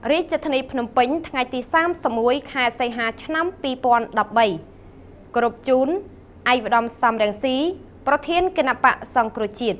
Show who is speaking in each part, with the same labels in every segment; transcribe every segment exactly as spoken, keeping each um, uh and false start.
Speaker 1: រាជធានីភ្នំពេញថ្ងៃទីសាមសិបមួយខែសីហាឆ្នាំពីរពាន់ដប់បីគ្រប់ជូនឯកឧត្តមសំរងស៊ីប្រធានគណៈបកសង្គ្រោះជាតិ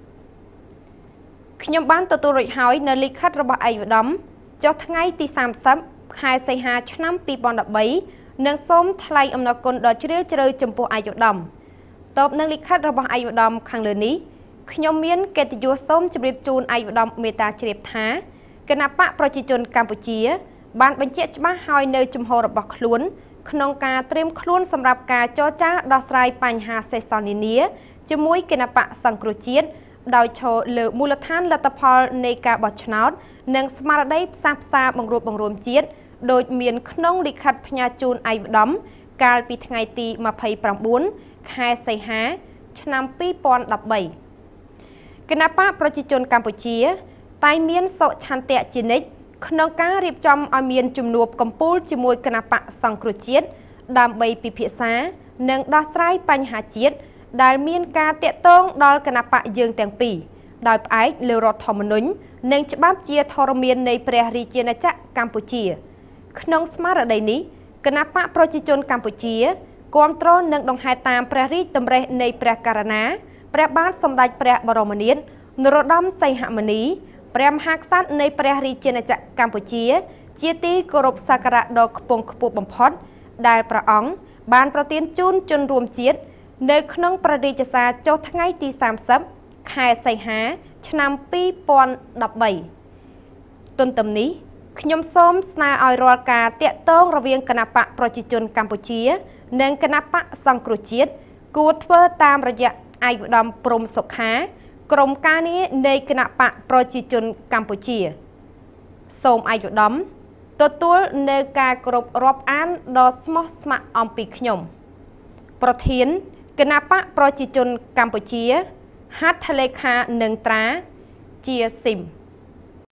Speaker 1: ខ្ញុំបានទទួលរួចហើយនៅលិខិតរបស់ឯកឧត្តមចុះថ្ងៃទីសាមសិបខែសីហាឆ្នាំពីរពាន់ដប់បីនិងសូមថ្លែងអំណរគុណដ៏ជ្រាលជ្រៅចំពោះឯកឧត្តមតបនឹងលិខិតរបស់ឯកឧត្តមខាងលើនេះខ្ញុំមានកិត្តិយសសូមជម្រាបជូនឯកឧត្តមមេត្តាជ្រាបថាគណៈបកប្រជាជនកម្ពុជាបានបញ្ជាក់ច្បាស់ហើយនៅជំហររបស់ខ្លួនក្នុងការត្រៀមខ្លួនសម្រាប់ការចរចាដោះស្រាយបញ្ហាសេសសល់នានាជាមួយគណៈបកសង្គ្រោះជាតិដោយឈរលើមូលដ្ឋានលទ្ធផលនៃការបោះឆ្នោតនិងស្មារតីផ្សះផ្សាបង្រួបបង្រួមជាតិដោយមានក្នុងលិខិតផ្ញើជូនឯកឧត្តមកាលពីថ្ងៃទីម្ភៃប្រាំបួនខែសីហាឆ្នាំពីរពាន់ដប់បីគណៈបកប្រជាជនកម្ពុជាតែមានសុឆន្ទៈជានិច្ចក្នុងការរៀបចំឲ្យមានជំនួបកម្ពុជាជាមួយគណៈបកសង្គ្រោះជាតិដើម្បីពិភាក្សានិងដោះស្រាយបញ្ហាជាតិដែលមានការតាក់ទងដល់គណៈបកយើងទាំងពីរដោយផ្អែកលើរដ្ឋធម្មនុញ្ញនិងច្បាប់ជាធរមាននៃព្រះរាជាណាចក្រកម្ពុជាក្នុងស្មារតីនេះគណៈបកប្រជាជនកម្ពុជាគាំទ្រនិងដង្ហែតាមព្រះរាជតម្រិះនៃព្រះករុណាព្រះបាទសម្ដេចព្រះបរមនាថនរោត្តមសីហមុនីព្រះមហាក្សត្រនៃព្រះរាជាណាចក្រកម្ពុជាជាទីគោរពសក្ការៈដ៏ខ្ពង់ខ្ពស់បំផុតដែលព្រះអង្គបានប្រទានជូនជនរួមជាតិនៅក្នុងព្រះរាជសារចុះថ្ងៃទីសាមសិបខែសីហាឆ្នាំពីរពាន់ដប់បីទន្ទឹមនេះខ្ញុំសូមស្នើឲ្យរាល់ការតាក់ទងរវាងគណៈបកប្រជាជនកម្ពុជានិងគណៈបកសង្គ្រោះជាតិគួរធ្វើតាមរយៈឯកឧត្តមព្រំសុខាក្រុមការងារនៃគណៈបកប្រជាជនកម្ពុជាសូមឯកឧត្តមទទួលនៅការគោរពរាប់អានដ៏ស្មោះស្ម័គ្រអំពីខ្ញុំប្រធានគណៈបកប្រជាជនកម្ពុជាហត្ថលេខានិងត្រាជាស៊ីម